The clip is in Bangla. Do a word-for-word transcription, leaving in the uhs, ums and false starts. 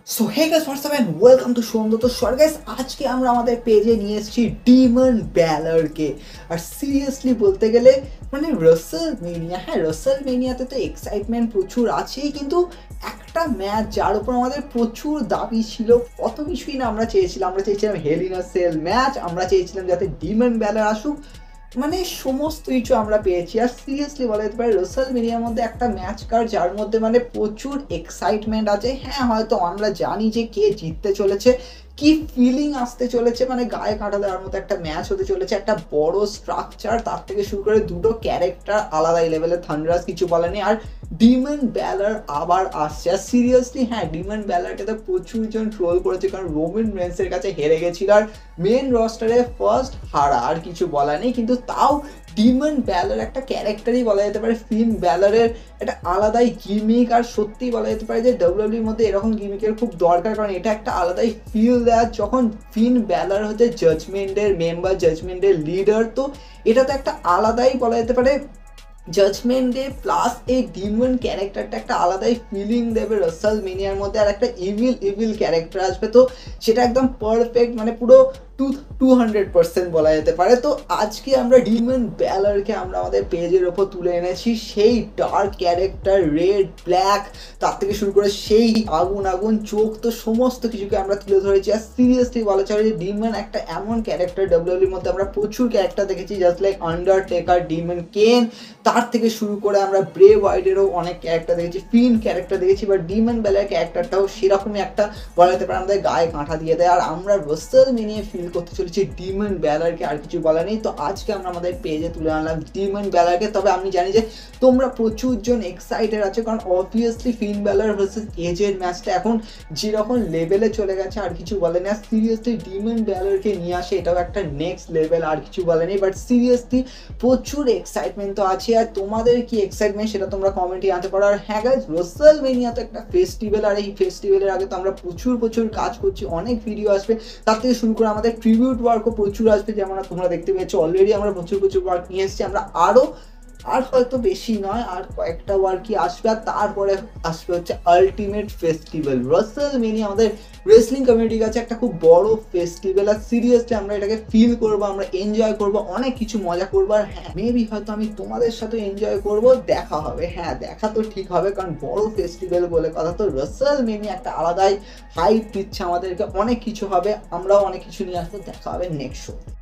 So hey guys what's up and welcome to Somdatta তো শর্ট গাইস আজকে আমরা আমাদের পেজে নিয়ে এসেছি ডিমন ব্যালারকে। আর সিরিয়াসলি বলতে গেলে মানে রাসেল মেনিয়া, হ্যাঁ রাসেল মেনিয়াতে তো এক্সাইটমেন্ট প্রচুর আছেই, কিন্তু একটা ম্যাচ যার উপর আমাদের প্রচুর দাবি ছিল, কত কিছুই না আমরা চেয়েছিলাম। আমরা চেয়েছিলাম Hell in a Cell match, আমরা চেয়েছিলাম যাতে ডিমন ব্যালার আসুক, মানে সমস্ত কিছু আমরা পেয়েছি। আর সিরিয়াসলি বলা যেতে পারে রাসেল মেনিয়ার মধ্যে একটা ম্যাচ কার যার মধ্যে মানে প্রচুর এক্সাইটমেন্ট আছে। হ্যাঁ হয়তো আমরা জানি যে কে জিততে চলেছে, কি ফিলিং আসতে চলেছে, মানে গায়ে কাঁটা দেওয়ার মতো একটা ম্যাচ হতে চলেছে। একটা বড় স্ট্রাকচার, তার থেকে শুরু করে দুটো ক্যারেক্টার আলাদাই লেভেলের, থান্ডারাস কিছু বলেনি। আর ডিমন ব্যালার আবার আসছে। আর সিরিয়াসলি হ্যাঁ ডিমন ব্যালারকে তো প্রচুর জন ট্রোল করেছে, কারণ রোমান রেন্সের কাছে হেরে গেছিল আর মেন রস্টারে ফার্স্ট হারা, আর কিছু বলা নেই। কিন্তু তাও ডিমন ব্যালার একটা ক্যারেক্টারই বলা যেতে পারে, ফিন ব্যালারের একটা আলাদাই গিমিক। আর সত্যি বলা যেতে পারে যে ডাব্লিউডাব্লিউইর মধ্যে এরকম গিমিকের খুব দরকার, কারণ এটা একটা আলাদাই ফিল দেয় যখন ফিন ব্যালার হচ্ছে জাজমেন্টের মেম্বার, জাজমেন্টের লিডার। তো এটা তো একটা আলাদাই বলা যেতে পারে জাজমেন্ট ডে প্লাস এই ডিমন ক্যারেক্টারটা একটা আলাদাই ফিলিং দেবে রাসেল মেনিয়ার মধ্যে। আর একটা ইভিল ইভিল ক্যারেক্টার আসবে, তো সেটা একদম পারফেক্ট, মানে পুরো টু টু হান্ড্রেড পার্সেন্ট বলা যেতে পারে। তো আজকে আমরা ডিমন ব্যালারকে আমরা আমাদের পেজের ওপর তুলে এনেছি। সেই ডার্ক ক্যারেক্টার, রেড ব্ল্যাক, তার থেকে শুরু করে সেই আগুন আগুন চোখ, তো সমস্ত কিছুকে আমরা তুলে ধরেছি। আর সিরিয়াসলি বলা চলে যে ডিমন একটা এমন ক্যারেক্টার, ডাব্লিউডাব্লিউইর মধ্যে আমরা প্রচুর ক্যারেক্টার দেখেছি, জাস্ট লাইক আন্ডারটেকার, ডিমন কেন, তার থেকে শুরু করে আমরা ব্রে ওয়াইডেরও অনেক ক্যারেক্টার দেখেছি, ফিন ক্যারেক্টার দেখেছি। বাট ডিমন ব্যালার ক্যারেক্টারটাও সেরকমই একটা বলা যেতে পারে আমাদের গায়ে কাঁটা দিয়ে দেয়। আর আমরা রাসেল মেনিয়া ফিল করতে চলেছি ডিমন ব্যালারকে, আর কিছু বলা নেই। তো আজকে আমরা আমাদের পেজে তুলে আনলাম ডিমন ব্যালারকে। তবে আমি জানি যে তোমরা প্রচুর জন এক্সাইটেড আছে, কারণ অবভিয়াসলি ফিন ব্যালার ভার্সেস এজের ম্যাচটা এখন যেরকম লেভেলে চলে গেছে, আর কিছু বলেনি। আর সিরিয়াসলি ডিমন ব্যালারকে নিয়ে আসে এটাও একটা নেক্সট লেভেল, আর কিছু বলেনি। বাট সিরিয়াসলি প্রচুর এক্সাইটমেন্ট তো আছে। আর তোমাদের কি এক্সাইটমেন্ট সেটা তোমরা কমেন্টে জানাতে পারো। আর হ্যাঁ গাইস, রাসেল মেনিয়া তো একটা ফেস্টিভ্যাল, আর এই ফেস্টিভ্যালের আগে তো আমরা প্রচুর প্রচুর কাজ করছি, অনেক ভিডিও আসবে, তার থেকে শুরু করে আমাদের ট্রিবিউট ওয়ার্কও প্রচুর আসবে, যেমন তোমরা দেখতে পেয়েছো অলরেডি আমরা প্রচুর প্রচুর ওয়ার্ক নিয়ে এসেছি। আমরা আরও আর হয়তো বেশি নয়, আর কয়েকটা ওয়ার্কই আসবে। আর তারপরে আসবে হচ্ছে আলটিমেট ফেস্টিভ্যাল। রাসেল মেনিয়া আমাদের রেসলিং কমিউনিটির কাছে একটা খুব বড় ফেস্টিভ্যাল। আর সিরিয়াসলি আমরা এটাকে ফিল করবো, আমরা এনজয় করবো, অনেক কিছু মজা করবো। আর হ্যাঁ মেবি হয়তো আমি তোমাদের সাথে এনজয় করবো, দেখা হবে। হ্যাঁ দেখা তো ঠিক হবে, কারণ বড় ফেস্টিভ্যাল বলে কথা। তো রাসেল মেনিয়া একটা আলাদাই হাইপ দিচ্ছে আমাদেরকে, অনেক কিছু হবে, আমরাও অনেক কিছু নিয়ে আসবো। দেখা হবে নেক্সট শো।